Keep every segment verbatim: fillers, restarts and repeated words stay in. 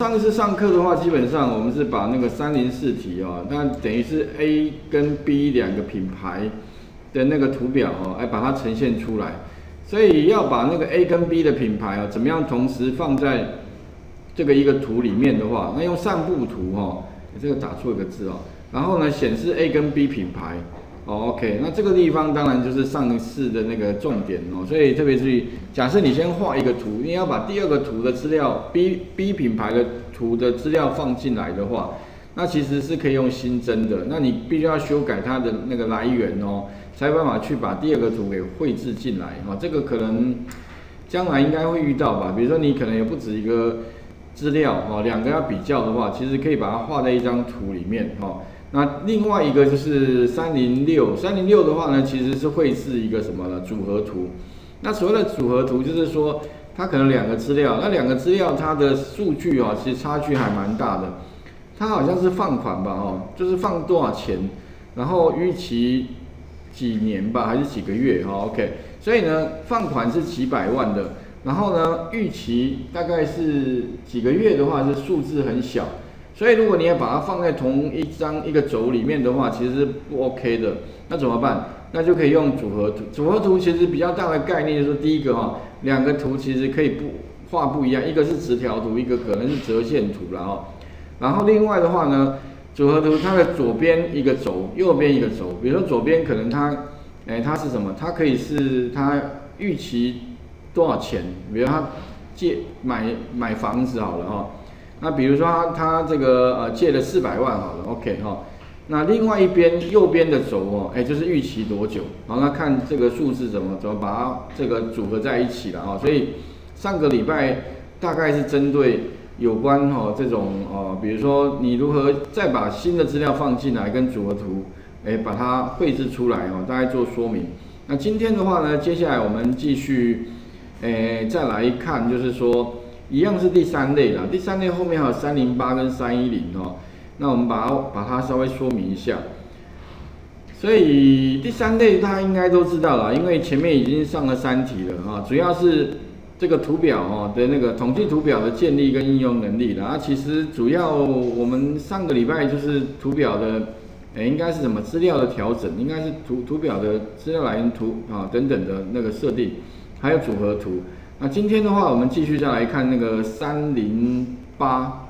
上一次上课的话，基本上我们是把那个三零四题哦，那等于是 A 跟 B 两个品牌的那个图表哦，来把它呈现出来。所以要把那个 A 跟 B 的品牌啊，怎么样同时放在这个一个图里面的话，那用散布图哦，这个打错一个字哦，然后呢显示 A 跟 B 品牌。哦 ，OK， 那这个地方当然就是上次的那个重点哦，所以特别注意，假设你先画一个图，你要把第二个图的资料 B B 品牌的图的资料放进来的话，那其实是可以用新增的，那你必须要修改它的那个来源哦，才有办法去把第二个图给绘制进来哦，这个可能将来应该会遇到吧，比如说你可能有不止一个资料哦，两个要比较的话，其实可以把它画在一张图里面哦。那另外一个就是三零六，三零六的话呢，其实是绘制一个什么呢？组合图。那所谓的组合图，就是说它可能两个资料，那两个资料它的数据啊，其实差距还蛮大的。它好像是放款吧，哦，就是放多少钱，然后逾期几年吧，还是几个月哈 ？OK， 所以呢，放款是几百万的，然后呢，逾期大概是几个月的话，是数字很小。所以，如果你要把它放在同一张一个轴里面的话，其实是不 OK 的。那怎么办？那就可以用组合图。组合图其实比较大的概念就是说，第一个哈，两个图其实可以不画不一样，一个是直条图，一个可能是折线图了哈。然后另外的话呢，组合图它的左边一个轴，右边一个轴。比如说左边可能它，哎，它是什么？它可以是它预期多少钱？比如他借买买房子好了哈。那比如说他他这个呃借了四百万好了 ，OK 哈、哦。那另外一边右边的轴哦，哎就是预期多久，好，那看这个数字怎么怎么把它这个组合在一起了啊、哦。所以上个礼拜大概是针对有关哦这种哦，比如说你如何再把新的资料放进来跟组合图，哎把它绘制出来哦，大概做说明。那今天的话呢，接下来我们继续哎再来看，就是说。一样是第三类啦，第三类后面还有三零八跟三一零哦，那我们把它把它稍微说明一下。所以第三类大家应该都知道啦，因为前面已经上了三题了啊，主要是这个图表哦的那个统计图表的建立跟应用能力啦。啊，其实主要我们上个礼拜就是图表的，诶，应该是什么资料的调整，应该是图图表的资料来源图啊等等的那个设定，还有组合图。那今天的话，我们继续再来看那个三零八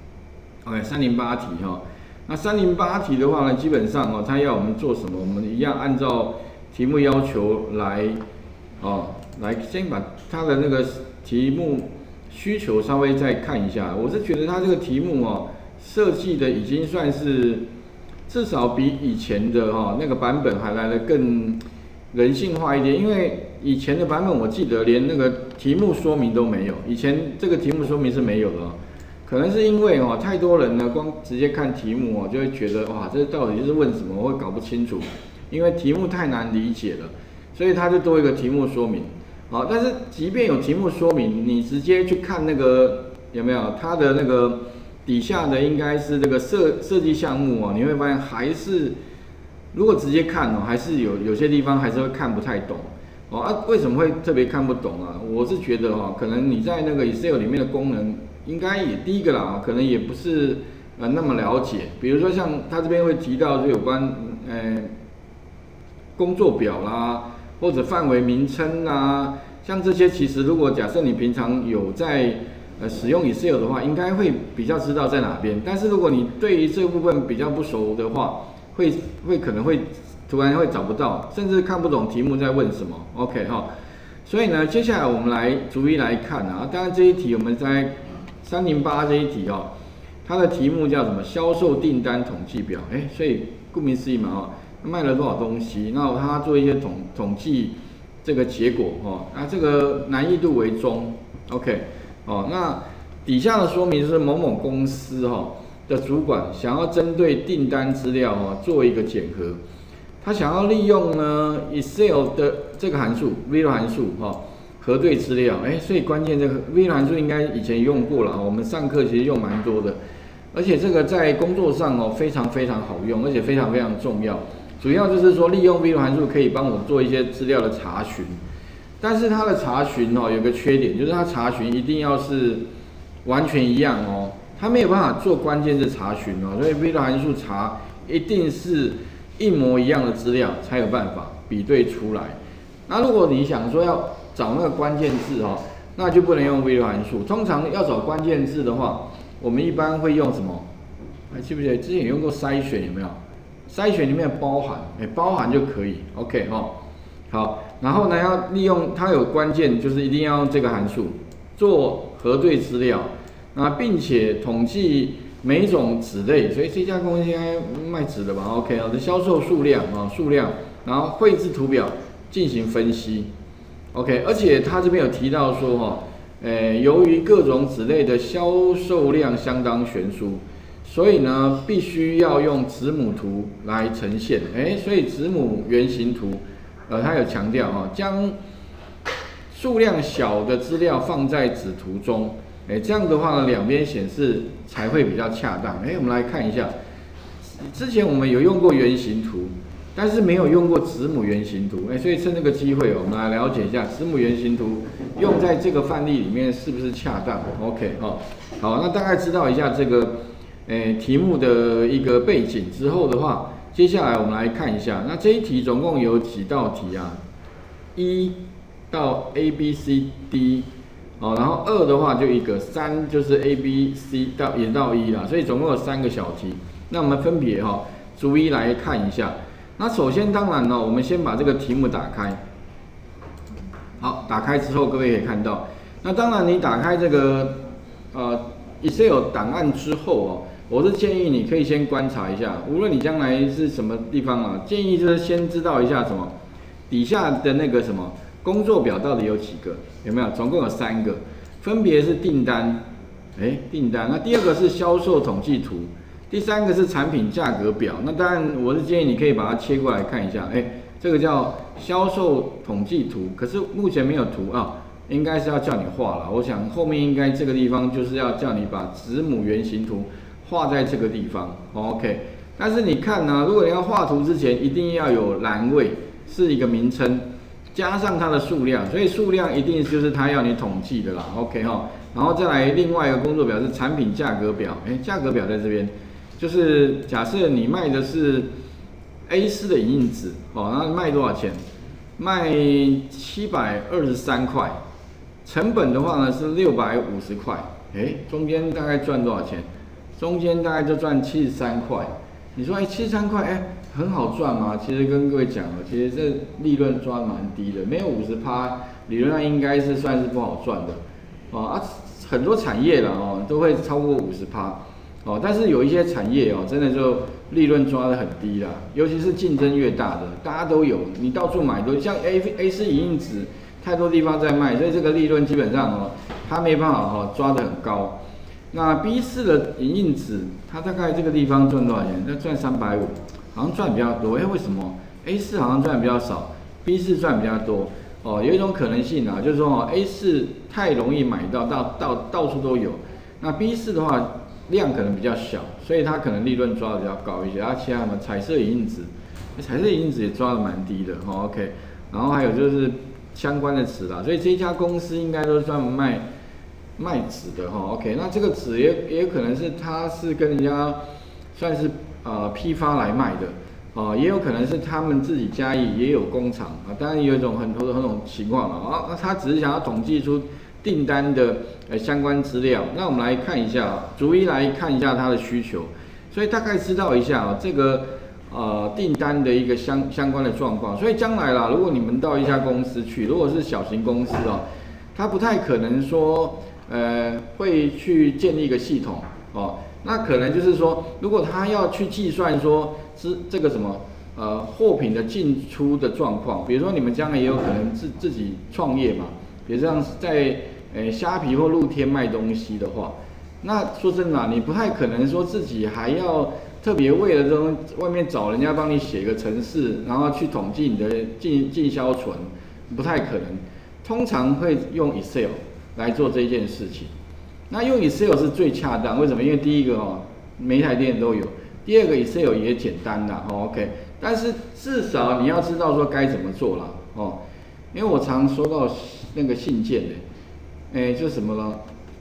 ，OK， 三零八题哈、哦。那三零八题的话呢，基本上哦，它要我们做什么？我们一样按照题目要求来，哦，来先把它的那个题目需求稍微再看一下。我是觉得它这个题目哦，设计的已经算是至少比以前的哈、哦、那个版本还来得更人性化一点，因为。以前的版本我记得连那个题目说明都没有，以前这个题目说明是没有的哦，可能是因为哦太多人呢光直接看题目哦就会觉得哇这到底是问什么，我会搞不清楚，因为题目太难理解了，所以它就多一个题目说明。好，但是即便有题目说明，你直接去看那个有没有它的那个底下的应该是这个设设计项目哦，你会发现还是如果直接看哦，还是有有些地方还是会看不太懂。哦啊，为什么会特别看不懂啊？我是觉得哦，可能你在那个 Excel 里面的功能，应该也第一个啦，可能也不是呃那么了解。比如说像他这边会提到就有关呃工作表啦，或者范围名称啦，像这些其实如果假设你平常有在呃使用 Excel 的话，应该会比较知道在哪边。但是如果你对于这部分比较不熟的话，会会可能会。突然会找不到，甚至看不懂题目在问什么。OK 哈，所以呢，接下来我们来逐一来看啊。当然这一题我们在三零八这一题哦，它的题目叫什么？销售订单统计表。哎，所以顾名思义嘛哈，卖了多少东西，那它做一些统统计这个结果哈。那这个难易度为中。OK， 哦，那底下的说明是某某公司哈的主管想要针对订单资料哈做一个检核。他想要利用呢 Excel 的这个函数 V L O O K 函数哈、哦、核对资料，哎，所以关键这个 V L O O K 函数应该以前用过了，我们上课其实用蛮多的，而且这个在工作上哦非常非常好用，而且非常非常重要。主要就是说利用 V L O O K 函数可以帮我做一些资料的查询，但是它的查询哦有个缺点，就是它查询一定要是完全一样哦， 它没有办法做关键字查询哦，所以 V L O O K 函数查一定是一模一样的资料才有办法比对出来。那如果你想说要找那个关键字哦，那就不能用 V L O O K 函数。通常要找关键字的话，我们一般会用什么？还记不记得之前有用过筛选有没有？筛选里面包含，哎、欸，包含就可以 ，OK 哦。好，然后呢，要利用它有关键，就是一定要用这个函数做核对资料，那并且统计每一种纸类，所以这家公司应该卖纸的吧 ？OK 啊，的销售数量啊数量，然后绘制图表进行分析 ，OK， 而且他这边有提到说哈，呃，由于各种纸类的销售量相当悬殊。所以呢，必须要用子母图来呈现，哎，所以子母原型图，呃，它有强调哈，将数量小的资料放在子图中，哎，这样的话呢，两边显示才会比较恰当。哎，我们来看一下，之前我们有用过原型图，但是没有用过子母原型图，哎，所以趁这个机会，我们来了解一下子母原型图用在这个范例里面是不是恰当 ？OK 哦，好，那大概知道一下这个。诶，题目的一个背景之后的话，接下来我们来看一下，那这一题总共有几道题啊？一到 A B C D， 哦，然后二的话就一个，三就是 A B C 到也到一啦，所以总共有三个小题。那我们分别哈、哦，逐一来看一下。那首先当然呢，我们先把这个题目打开。好，打开之后各位可以看到，那当然你打开这个呃 Excel 档案之后哦。我是建议你可以先观察一下，无论你将来是什么地方啊，建议就是先知道一下什么底下的那个什么工作表到底有几个，有没有？总共有三个，分别是订单，哎，订单。那第二个是销售统计图，第三个是产品价格表。那当然，我是建议你可以把它切过来看一下，哎，这个叫销售统计图，可是目前没有图啊，应该是要叫你画了。我想后面应该这个地方就是要叫你把子母原型图。画在这个地方 ，OK。但是你看呢、啊，如果你要画图之前，一定要有栏位，是一个名称，加上它的数量，所以数量一定就是它要你统计的啦 ，OK 哈。然后再来另外一个工作表是产品价格表，哎，价格表在这边，就是假设你卖的是 A 四 的影印纸，哦，那卖多少钱？卖七百二十三块，成本的话呢是六百五十块，哎，中间大概赚多少钱？中间大概就赚七十三块，你说哎七十三块哎很好赚吗？其实跟各位讲了，其实这利润抓蛮低的，没有五十趴，理论上应该是算是不好赚的，哦啊很多产业了哦都会超过五十趴，哦但是有一些产业哦真的就利润抓得很低啦，尤其是竞争越大的，大家都有，你到处买都像 A A 四影印纸，太多地方在卖，所以这个利润基本上哦它没办法哦抓得很高。那 B 四 的影印纸，它大概这个地方赚多少钱？它赚三百五，好像赚比较多。哎，为什么 A 四 好像赚比较少 ，B 四 赚比较多？哦，有一种可能性啊，就是说哦 A 四 太容易买到，到到到处都有。那 B 四 的话量可能比较小，所以它可能利润抓的比较高一些。而其他什么彩色影印纸，彩色影印纸也抓的蛮低的。哦 OK， 然后还有就是相关的纸啦，所以这一家公司应该都是专门卖。卖纸的哈 ，OK， 那这个纸也也有可能是它是跟人家算是呃批发来卖的，哦、呃，也有可能是他们自己嘉义也有工厂啊，当然有一种很多的很多种情况了啊，那他只是想要统计出订单的呃相关资料，那我们来看一下，逐一来看一下它的需求，所以大概知道一下啊这个呃订单的一个相相关的状况，所以将来啦，如果你们到一家公司去，如果是小型公司哦，它不太可能说。呃，会去建立一个系统哦，那可能就是说，如果他要去计算说，这这个什么呃货品的进出的状况，比如说你们将来也有可能自自己创业嘛，比如像在呃虾皮或露天卖东西的话，那说真的、啊，你不太可能说自己还要特别为了这种外面找人家帮你写个程式，然后去统计你的进进销存，不太可能，通常会用 Excel。来做这件事情，那用 Excel 是最恰当，为什么？因为第一个哦，每一台电脑都有；第二个 Excel 也简单啦，哦 OK。但是至少你要知道说该怎么做啦，哦。因为我常收到那个信件的，哎，就什么了，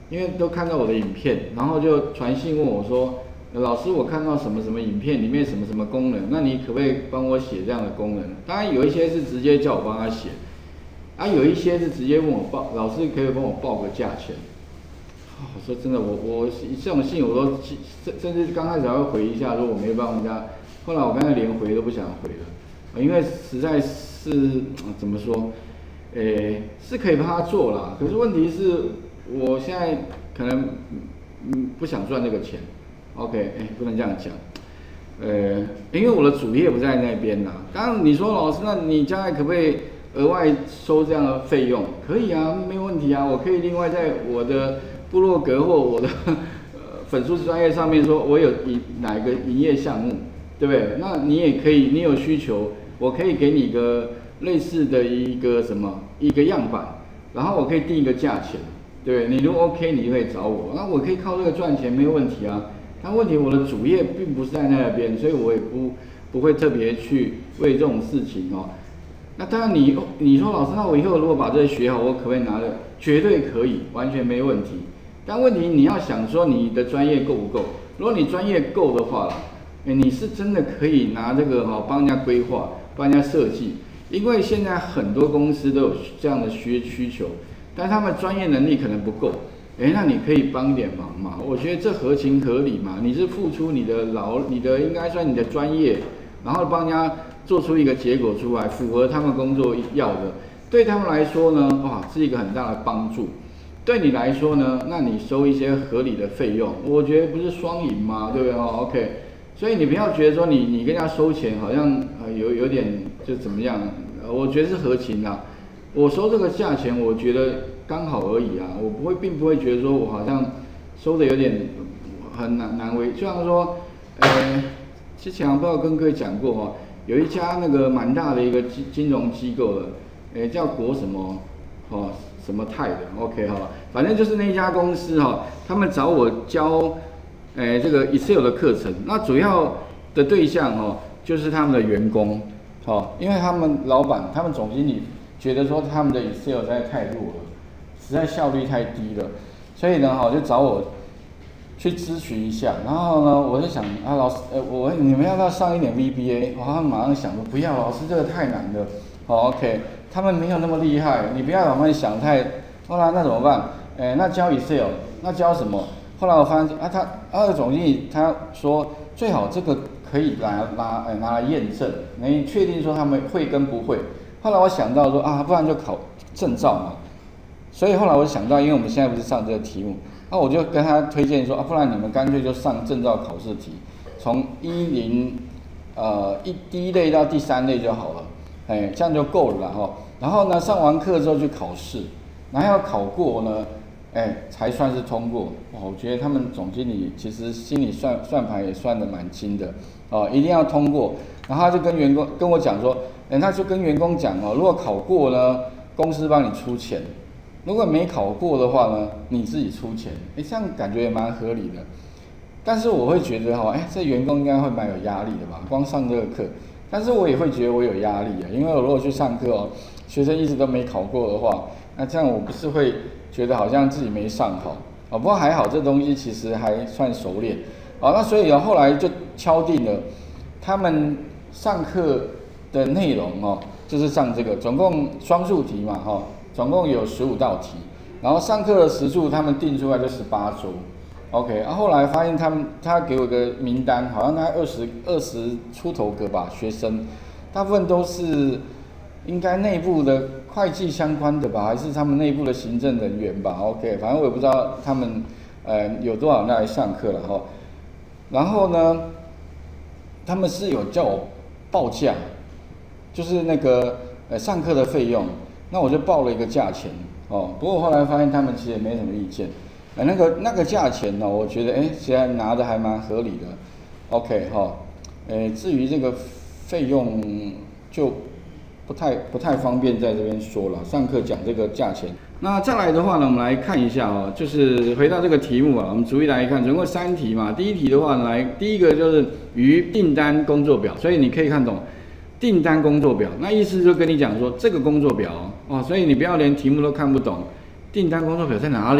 因为都看到我的影片，然后就传信问我说，老师我看到什么什么影片里面什么什么功能，那你可不可以帮我写这样的功能？当然有一些是直接叫我帮他写，啊有一些是直接问我报，老师可以帮我报个价钱。我说真的，我我这种信我都甚甚至刚开始还会回一下，说我没帮人家，后来我刚才连回都不想回了，因为实在是怎么说，诶是可以帮他做啦，可是问题是我现在可能嗯不想赚这个钱 ，OK， 哎不能这样讲，呃因为我的主业不在那边啦。当然你说老师，那你将来可不可以额外收这样的费用？可以啊，没有问题啊，我可以另外在我的部落格或我的呃粉丝专业上面说，我有营哪一个营业项目，对不对？那你也可以，你有需求，我可以给你一个类似的一个什么一个样板，然后我可以定一个价钱，对不对？你如果 OK， 你就可以找我，那我可以靠这个赚钱，没有问题啊。但问题我的主业并不是在那边，所以我也不不会特别去为这种事情哦。那当然你你说老师，那我以后如果把这个学好，我可不可以拿的？绝对可以，完全没问题。但问题你要想说你的专业够不够？如果你专业够的话，哎，你是真的可以拿这个哈帮人家规划、帮人家设计，因为现在很多公司都有这样的需需求，但他们专业能力可能不够，哎，那你可以帮点忙嘛？我觉得这合情合理嘛。你是付出你的劳，你的应该算你的专业，然后帮人家做出一个结果出来，符合他们工作要的，对他们来说呢，哇，是一个很大的帮助。对你来说呢，那你收一些合理的费用，我觉得不是双赢吗？对不对哦 ？OK， 所以你不要觉得说你你跟人家收钱好像呃有有点就怎么样，呃，我觉得是合情的。我收这个价钱，我觉得刚好而已啊，我不会并不会觉得说我好像收的有点很难难为，就像说，呃，之前我不知道跟各位讲过哦，有一家那个蛮大的一个金金融机构的，诶，叫国什么哦。什么泰的 ，OK 哈，反正就是那一家公司哈，他们找我教，诶这个 Excel 的课程，那主要的对象哦就是他们的员工，哦，因为他们老板、他们总经理觉得说他们的 Excel 实在太弱了，实在效率太低了，所以呢哈就找我去咨询一下，然后呢我就想啊老师，呃我你们要不要上一点 V B A？ 我他们马上想说不要，老师这个太难了，好 OK。他们没有那么厉害，你不要把他们想太。后来那怎么办？哎，那教 Excel， 那教什么？后来我发现啊，他那个总经理他说最好这个可以拿拿哎拿来验证，你确定说他们会跟不会。后来我想到说啊，不然就考证照嘛。所以后来我想到，因为我们现在不是上这个题目，那我就跟他推荐说啊，不然你们干脆就上证照考试题，从一零呃一第一类到第三类就好了。哎，这样就够了啦哈。然后呢，上完课之后去考试，然后要考过呢，哎，才算是通过。哇，我觉得他们总经理其实心里算算盘也算得蛮精的哦，一定要通过。然后他就跟员工跟我讲说，哎，他就跟员工讲哦，如果考过呢，公司帮你出钱；如果没考过的话呢，你自己出钱。哎，这样感觉也蛮合理的。但是我会觉得哈，哎，这员工应该会蛮有压力的吧？光上这个课。但是我也会觉得我有压力啊，因为我如果去上课哦，学生一直都没考过的话，那这样我不是会觉得好像自己没上好啊？不过还好，这东西其实还算熟练啊。那所以后来就敲定了，他们上课的内容哦，就是上这个，总共双数题嘛哈，总共有十五道题，然后上课的时数他们定出来就十八周。OK， 啊，后来发现他们他给我个名单，好像大概二十二十出头个吧，学生，大部分都是应该内部的会计相关的吧，还是他们内部的行政人员吧。OK， 反正我也不知道他们呃有多少人来上课了哈。然后呢，他们是有叫我报价，就是那个呃上课的费用，那我就报了一个价钱哦。不过我后来发现他们其实也没什么意见。呃，那个那个价钱呢，我觉得哎，现在拿的还蛮合理的 ，OK 哈，呃，至于这个费用就不太不太方便在这边说了，上课讲这个价钱。那再来的话呢，我们来看一下哦，就是回到这个题目啊，我们逐一来看，总共三题嘛。第一题的话呢，来第一个就是与订单工作表，所以你可以看懂订单工作表，那意思就跟你讲说这个工作表哦，所以你不要连题目都看不懂，订单工作表在哪里？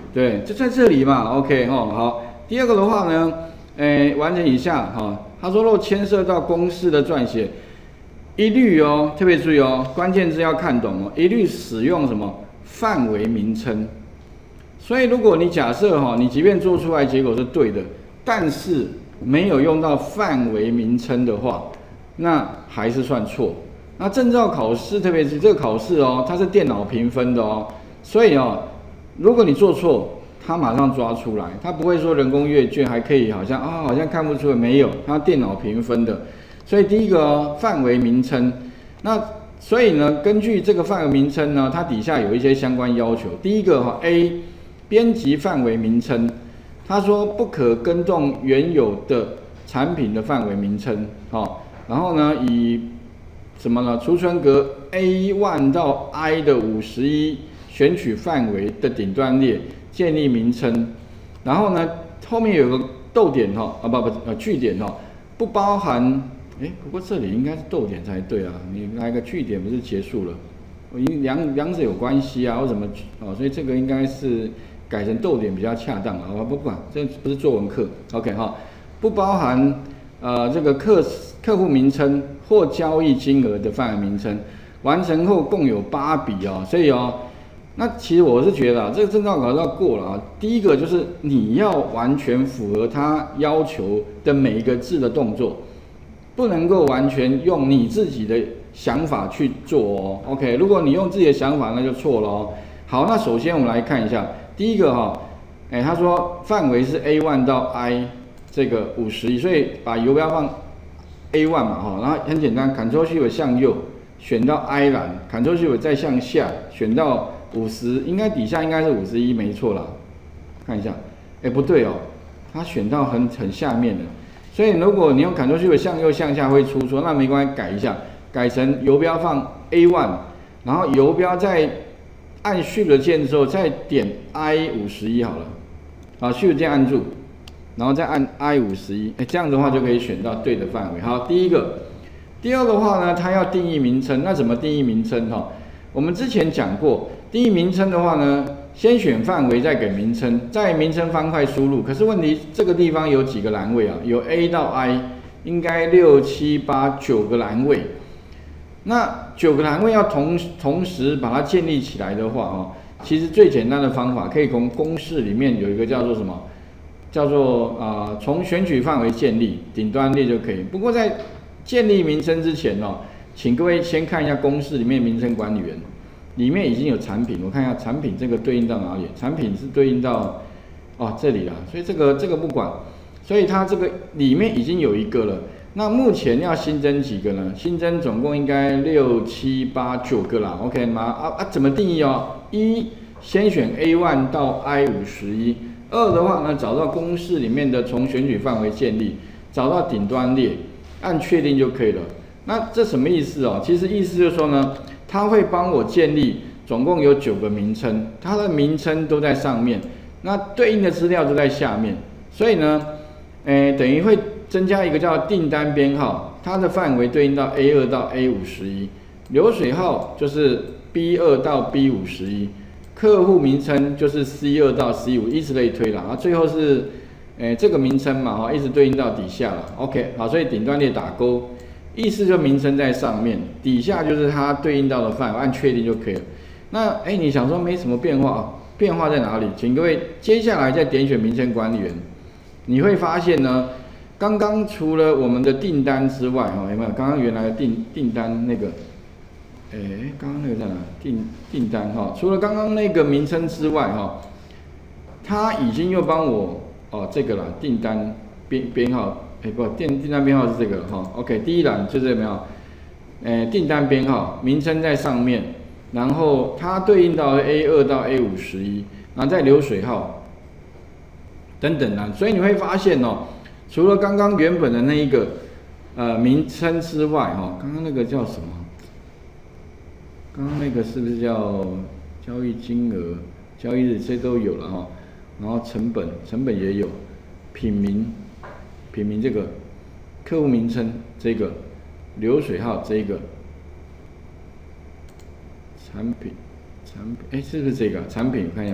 对，就在这里嘛 ，OK 哈，好。第二个的话呢，诶，完成以下哈，他说若牵涉到公式的撰写，一律哦，特别注意哦，关键字要看懂哦，一律使用什么范围名称。所以如果你假设哈，你即便做出来结果是对的，但是没有用到范围名称的话，那还是算错。那证照考试，特别是这个考试哦，它是电脑评分的哦，所以哦，如果你做错，它马上抓出来，它不会说人工阅卷还可以好像啊、哦、好像看不出来，没有，它电脑评分的。所以第一个哦，范围名称，那所以呢，根据这个范围名称呢，它底下有一些相关要求。第一个哈 A 编辑范围名称，他说不可更动原有的产品的范围名称，好，然后呢以什么呢？储存格 A 一 到 I 的五十一选取范围的顶端列建立名称，然后呢后面有个逗点哈啊不不呃句点哈，不包含哎不过这里应该是逗点才对啊，你来个句点不是结束了？因两两者有关系啊，或什么哦，所以这个应该是改成逗点比较恰当啊。不管这不是作文课 ，OK 哈，不包含呃这个客客户名称或交易金额的范围名称，完成后共有八笔哦，所以哦，那其实我是觉得啊，这个证照考试要过了啊。第一个就是你要完全符合他要求的每一个字的动作，不能够完全用你自己的想法去做哦。OK， 如果你用自己的想法，那就错了哦。好，那首先我们来看一下，第一个哈、哦，哎，他说范围是 A 一 到 I 这个五十一，所以把游标放 A 一 嘛哈，然后很简单 ，Ctrl Shift 向右选到 I 栏 ，Ctrl Shift 再向下选到五十，应该底下应该是五十一，没错啦。看一下，哎不对哦，它选到很很下面的，所以如果你用 Ctrl Shift 向右向下会出错，那没关系，改一下，改成游标放 A 一，然后游标再按 Shift 键之后再点 I 五十一好了，好 Shift 键按住。然后再按 I 五十一，哎，这样的话就可以选到对的范围。好，第一个，第二的话呢，它要定义名称，那怎么定义名称哈？我们之前讲过，定义名称的话呢，先选范围，再给名称，在名称方块输入。可是问题这个地方有几个栏位啊？有 A 到 I， 应该六七八九个栏位。那九个栏位要同同时把它建立起来的话哦，其实最简单的方法，可以从公式里面有一个叫做什么？叫做啊，从、呃、选取范围建立顶端列就可以。不过在建立名称之前哦，请各位先看一下公式里面名称管理员里面已经有产品，我看一下产品这个对应到哪里？产品是对应到哦这里啦，所以这个这个不管，所以它这个里面已经有一个了。那目前要新增几个呢？新增总共应该六七八九个啦 ，OK 吗？啊啊，怎么定义哦？一先选 A 一 到 I 五十一。二的话呢，找到公式里面的从选取范围建立，找到顶端列，按确定就可以了。那这什么意思哦？其实意思就是说呢，它会帮我建立，总共有九个名称，它的名称都在上面，那对应的资料都在下面。所以呢，诶，等于会增加一个叫订单编号，它的范围对应到 A 二 到 A 五十一，流水号就是 B 二 到 B 五十一。客户名称就是 C 二 到 C 五，以此类推啦，然后最后是，诶这个名称嘛哈，一直对应到底下了 ，OK， 好，所以顶端列打勾，意思就名称在上面，底下就是它对应到的范围，按确定就可以了。那诶你想说没什么变化，变化在哪里？请各位接下来再点选名称管理员，你会发现呢，刚刚除了我们的订单之外哈，有没有？刚刚原来的订订单那个。哎，刚刚那个在哪？订订单哈，除了刚刚那个名称之外哈，它已经又帮我哦这个啦，订单编编号，哎不，订订单编号是这个哈 ，OK， 第一栏就这个没有，哎订单编号，名称在上面，然后它对应到 A 二 到 A 五十一，然后再流水号等等啊，所以你会发现哦，除了刚刚原本的那一个呃名称之外哈，刚刚那个叫什么？刚刚那个是不是叫交易金额、交易日这都有了哈，然后成本，成本也有，品名，品名这个，客户名称这个，流水号这个，产品，产品，哎是不是这个、啊、产品？我看一下，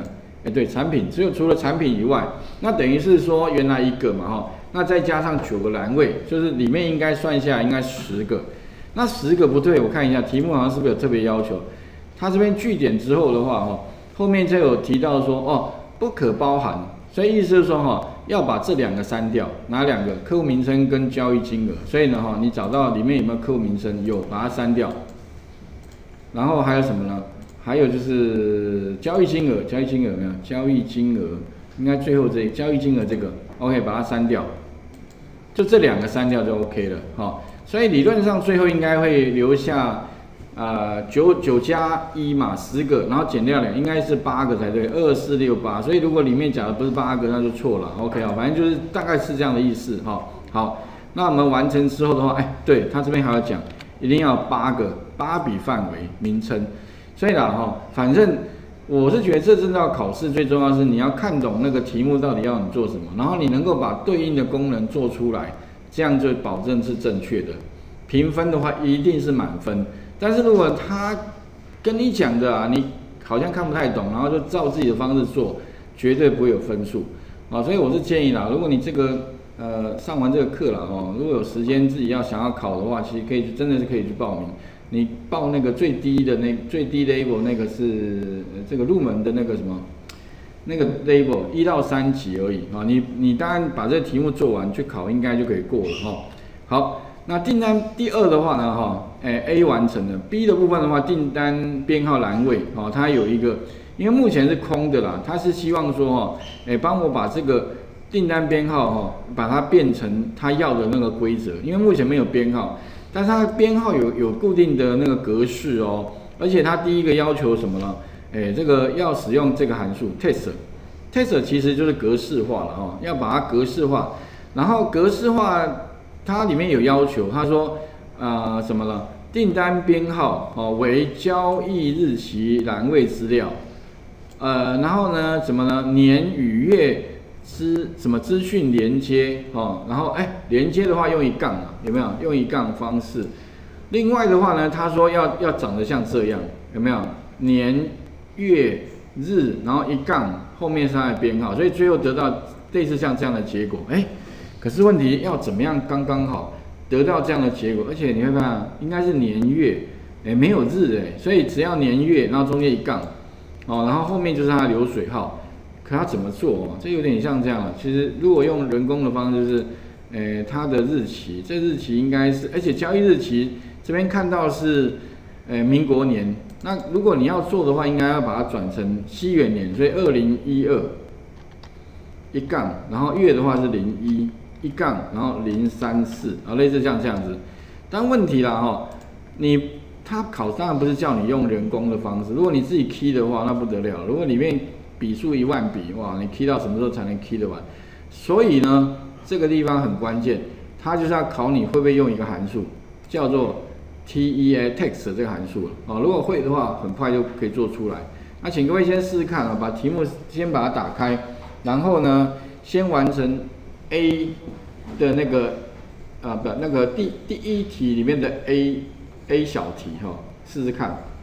哎，对，产品只有除了产品以外，那等于是说原来一个嘛哈，那再加上九个栏位，就是里面应该算下来应该十个。那十个不对，我看一下题目好像是不是有特别要求？它这边句点之后的话哈，后面就有提到说哦，不可包含，所以意思就是说哈，要把这两个删掉，哪两个？客户名称跟交易金额。所以呢哈，你找到里面有没有客户名称？有，把它删掉。然后还有什么呢？还有就是交易金额，交易金额有没有？交易金额应该最后这交易金额这个 ，OK， 把它删掉，就这两个删掉就 OK 了，哈。所以理论上最后应该会留下，呃，九九加一嘛，十个，然后减掉两，应该是八个才对，二四六八。所以如果里面假如不是八个，那就错了 ，OK 啊，反正就是大概是这样的意思，哈。好，那我们完成之后的话，哎，对他这边还要讲，一定要八个八笔范围名称。所以啦哈，反正我是觉得这证照考试最重要是你要看懂那个题目到底要你做什么，然后你能够把对应的功能做出来，这样就保证是正确的。评分的话一定是满分，但是如果他跟你讲的啊，你好像看不太懂，然后就照自己的方式做，绝对不会有分数啊。所以我是建议啦，如果你这个呃上完这个课了哦，如果有时间自己要想要考的话，其实可以真的是可以去报名。你报那个最低的那最低 level 那个是这个入门的那个什么那个 level 一到三级而已啊，你你当然把这个题目做完去考应该就可以过了哈。好，那订单第二的话呢哈，哎 A 完成了 ，B 的部分的话订单编号栏位哦，它有一个，因为目前是空的啦，它是希望说哈，哎帮我把这个订单编号哈，把它变成它要的那个规则，因为目前没有编号。但是它的编号有有固定的那个格式哦，而且它第一个要求什么呢？哎，这个要使用这个函数 test，test 其实就是格式化了哦，要把它格式化。然后格式化它里面有要求，他说啊、呃、什么呢？订单编号哦为交易日期栏位资料，呃，然后呢什么呢？年与月。资什么资讯连接哦，然后哎连接的话用一杠啊，有没有用一杠方式？另外的话呢，他说要要长得像这样，有没有年月日，然后一杠后面是它的编号，所以最后得到类似像这样的结果。哎，可是问题要怎么样刚刚好得到这样的结果？而且你会看应该是年月，哎没有日哎，所以只要年月，然后中间一杠哦，然后后面就是它的流水号。可它怎么做哦？这有点像这样了。其实如果用人工的方式，就是，呃，它的日期，这日期应该是，而且交易日期这边看到是，呃，民国年。那如果你要做的话，应该要把它转成西元年，所以二零一二一杠，然后月的话是零一一杠，然后零三四，啊，类似像这样子。但问题啦哈，你它考当然不是叫你用人工的方式，如果你自己 key 的话，那不得了。如果里面笔数一万笔，哇，你 key 到什么时候才能 key 得完？所以呢，这个地方很关键，它就是要考你会不会用一个函数，叫做 T E A text 这个函数了。哦，如果会的话，很快就可以做出来。那请各位先试试看啊，把题目先把它打开，然后呢，先完成 A 的那个啊不那个第第一题里面的 A A 小题哈、哦，试试看。